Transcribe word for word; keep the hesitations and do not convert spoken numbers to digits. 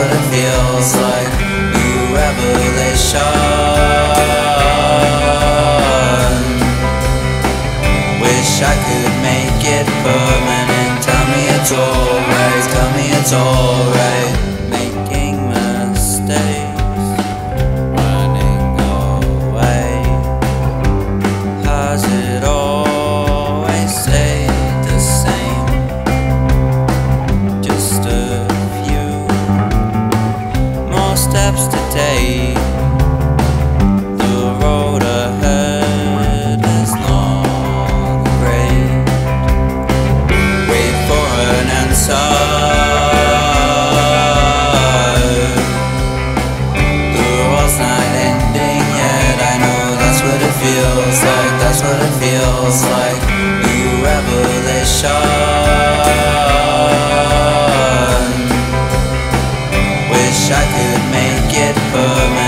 what it feels like. New revelation. Wish I could make it permanent. Tell me it's alright, tell me it's alright. Making mistakes, running away. Has it always stayed the same? Just a few more steps to take. The road ahead is not great. Wait for an answer. The world's not ending yet. I know that's what it feels like. That's what it feels like. New revelation. Wish I could make it permanent.